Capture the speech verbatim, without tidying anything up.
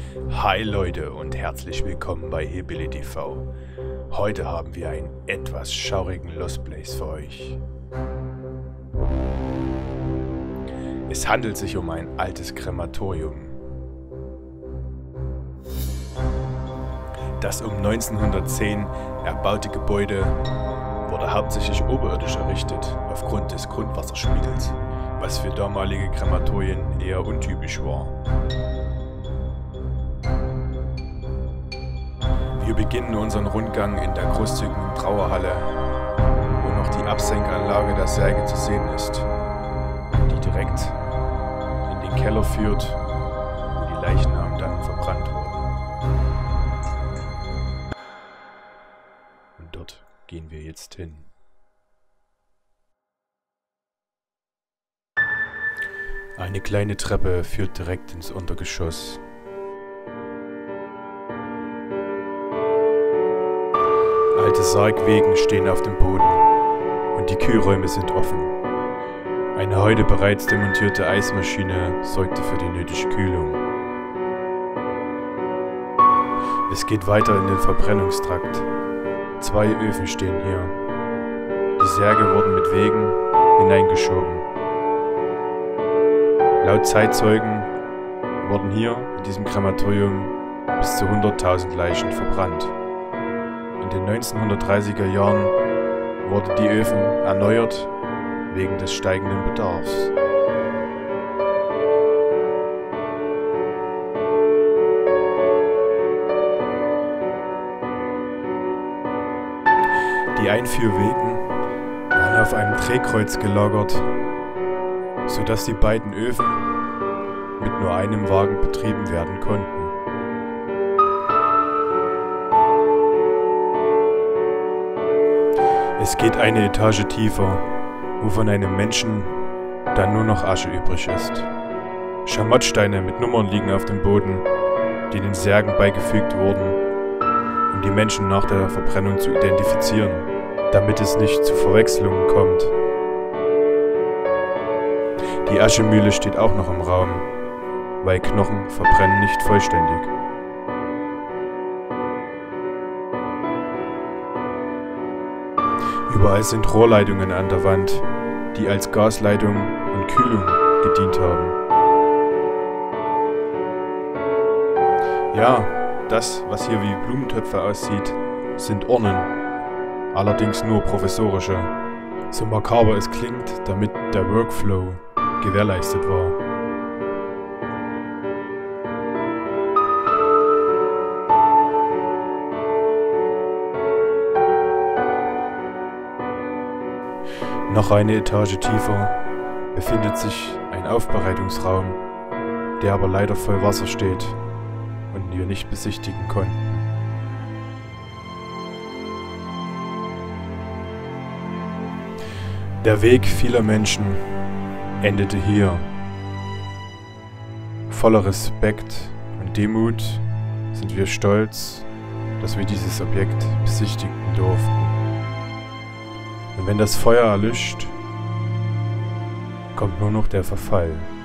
Hi Leute und herzlich willkommen bei Hillbilly T V. Heute haben wir einen etwas schaurigen Lost Place für euch. Es handelt sich um ein altes Krematorium, das um neunzehnhundertzehn erbaute Gebäude wurde hauptsächlich oberirdisch errichtet aufgrund des Grundwasserspiegels, was für damalige Krematorien eher untypisch war. Wir beginnen unseren Rundgang in der großzügigen Trauerhalle, wo noch die Absenkanlage der Särge zu sehen ist, die direkt in den Keller führt, wo die Leichnamen dann verbrannt wurden. Und dort gehen wir jetzt hin. Eine kleine Treppe führt direkt ins Untergeschoss. Alte Sargwegen stehen auf dem Boden und die Kühlräume sind offen. Eine heute bereits demontierte Eismaschine sorgte für die nötige Kühlung. Es geht weiter in den Verbrennungstrakt. Zwei Öfen stehen hier. Die Särge wurden mit Wegen hineingeschoben. Laut Zeitzeugen wurden hier in diesem Krematorium bis zu hunderttausend Leichen verbrannt. In den neunzehnhundertdreißiger Jahren wurden die Öfen erneuert wegen des steigenden Bedarfs. Die Einführwegen waren auf einem Drehkreuz gelagert, sodass die beiden Öfen mit nur einem Wagen betrieben werden konnten. Es geht eine Etage tiefer, wo von einem Menschen dann nur noch Asche übrig ist. Schamottsteine mit Nummern liegen auf dem Boden, die den Särgen beigefügt wurden, um die Menschen nach der Verbrennung zu identifizieren, damit es nicht zu Verwechslungen kommt. Die Aschemühle steht auch noch im Raum, weil Knochen verbrennen nicht vollständig. Überall sind Rohrleitungen an der Wand, die als Gasleitung und Kühlung gedient haben. Ja, das, was hier wie Blumentöpfe aussieht, sind Urnen, allerdings nur provisorische. So makaber es klingt, damit der Workflow gewährleistet war. Noch eine Etage tiefer befindet sich ein Aufbereitungsraum, der aber leider voll Wasser steht und wir nicht besichtigen konnten. Der Weg vieler Menschen endete hier. Voller Respekt und Demut sind wir stolz, dass wir dieses Objekt besichtigen durften. Und wenn das Feuer erlischt, kommt nur noch der Verfall.